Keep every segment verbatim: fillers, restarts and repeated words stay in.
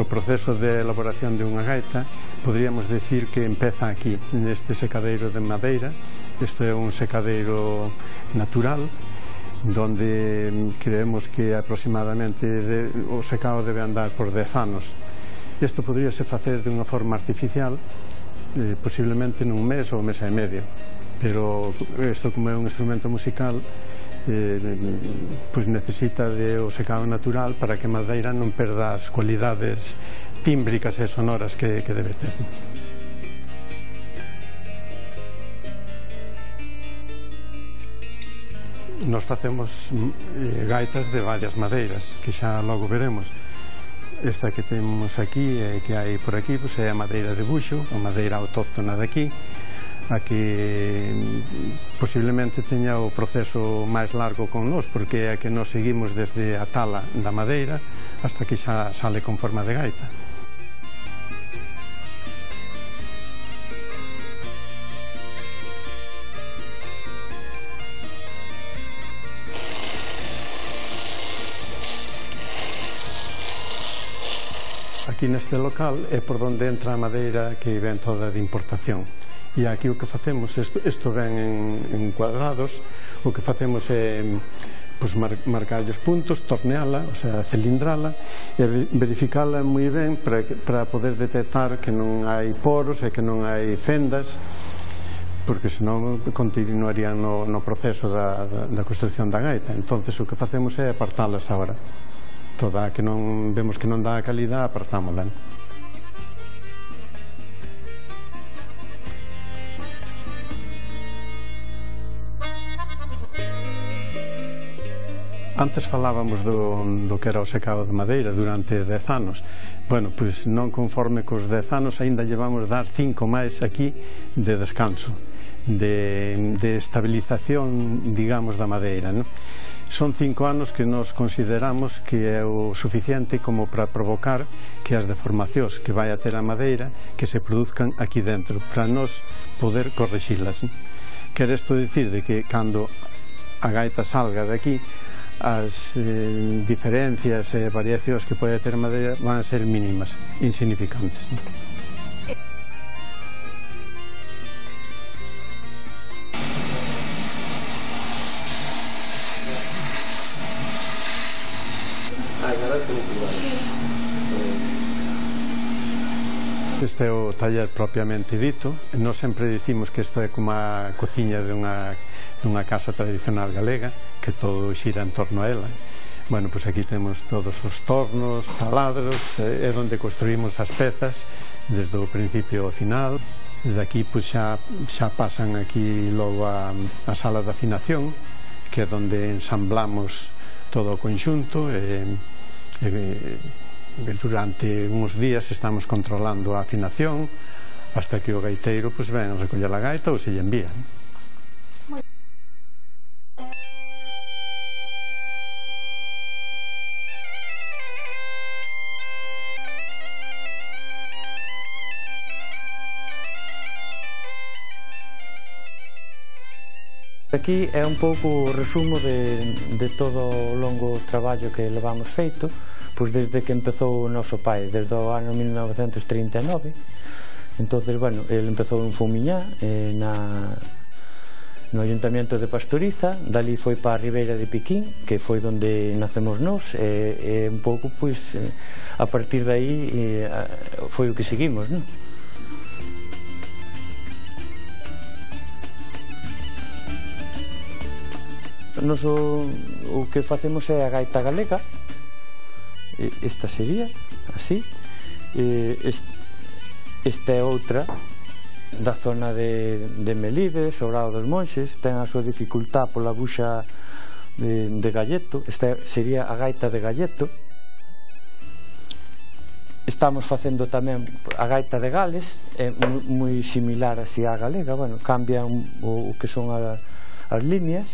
O proceso de elaboración de unha gaita podríamos decir que empeza aquí, neste secadeiro de madeira. Isto é un secadeiro natural donde creemos que aproximadamente de, o secado debe andar por dez anos. Isto podríase facer de unha forma artificial, eh, posiblemente nun mes ou mes e medio, pero isto, como é un instrumento musical, eh, pois necesita de o secado natural para que a madeira non perda as cualidades tímbricas e sonoras que, que debe ter. Nos facemos eh, gaitas de varias madeiras, que xa logo veremos. Esta que temos aquí, eh, que hai por aquí, pois é a madeira de buxo, a madeira autóctona daqui, a que posiblemente teña o proceso máis largo con nós, porque é a que nos seguimos desde a tala da madeira hasta que xa sale con forma de gaita. Aquí neste local é por onde entra a madeira que ven toda de importación. E aquí o que facemos, isto, isto ven en, en cuadrados, o que facemos é pues, mar, marcar os puntos, torneala, o sea, cilindrala, e verificala moi ben para, para poder detectar que non hai poros e que non hai fendas, porque senón continuarían no, no proceso da, da, da construcción da gaita. Entonces o que facemos é apartalas agora. Toda a que non vemos que non dá a calidad, apartámola. Antes falábamos do, do que era o secado de madeira durante dez anos. Bueno, pois non conforme cos dez anos, aínda llevamos dar cinco máis aquí de descanso, de, de estabilización, digamos, da madeira, non? Son cinco anos que nos consideramos que é o suficiente como para provocar que as deformacións que vai a ter a madeira que se produzcan aquí dentro, para nos poder correxilas. Quer isto dicir de que cando a gaita salga de aquí, as eh, diferencias e variacións que pode ter a madeira van a ser mínimas, insignificantes. Este é o taller propiamente dito. Nós sempre dicimos que isto é como a cociña dunha, dunha casa tradicional galega, que todo xira en torno a ela. Bueno, pois aquí temos todos os tornos, taladros, é onde construímos as pezas desde o principio ao final. Desde aquí pois xa, xa pasan aquí logo a, a sala de afinación, que é onde ensamblamos todo o conxunto e, e durante uns días estamos controlando a afinación hasta que o gaiteiro pois ven a recoller a gaita ou se lle envía. Aquí é un pouco o resumo de, de todo o longo traballo que levamos feito, pois desde que empezou o noso pai, desde o ano mil novecentos trinta e nove. Entonces, bueno, ele empezou en Fumiñá, eh, na, no Ayuntamiento de Pastoriza, dali foi para a Ribeira de Piquín, que foi onde nacemos nós, e, e un pouco, pois, eh, a partir de aí eh, foi o que seguimos, non? Nos o, o que facemos é a gaita galega. Esta sería así. Esta é outra da zona de, de Melide, Sobrado dos Monxes. Ten a súa dificultad pola buxa de, de galleto. Esta sería a gaita de galleto. Estamos facendo tamén a gaita de Gales, é moi similar así á galega. Bueno, cambia un, o, o que son a, as líneas.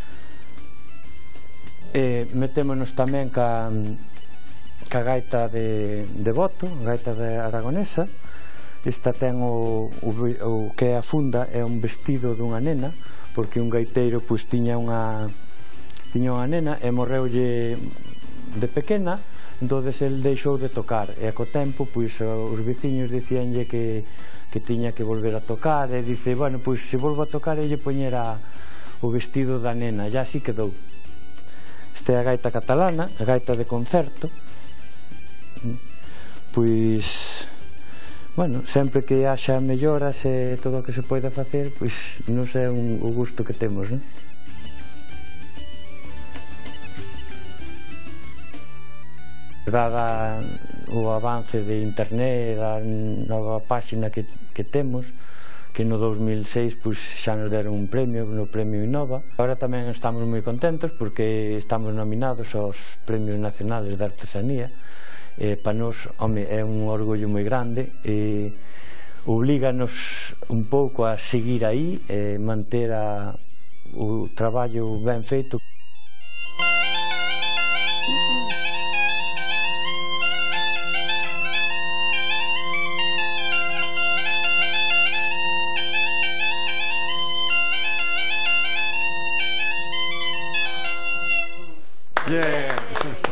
E metémonos tamén ca, ca gaita de, de Boto, gaita de aragonesa. Esta ten o, o, o que é a funda, é un vestido dunha nena, porque un gaiteiro pois tiña unha tiña unha nena e morreulle de pequena, entonces el deixou de tocar, e co tempo pois os veciños dicíanlle que, que tiña que volver a tocar, e dice, bueno, pois se volvo a tocar e lle poñera o vestido da nena, e así quedou. Esta é a gaita catalana, a gaita de concerto. Pois, bueno, sempre que haxa melloras e todo o que se poida facer, pois non sei o gusto que temos, non? Dada o avance de internet, da nova páxina que, que temos, que no dos mil seis pois, xa nos deron un premio, no premio Innova. Agora tamén estamos moi contentos porque estamos nominados aos premios nacionales de artesanía. Eh, para nos, home, é un orgullo moi grande e oblíganos un pouco a seguir aí e manter a, o traballo ben feito. Yeah.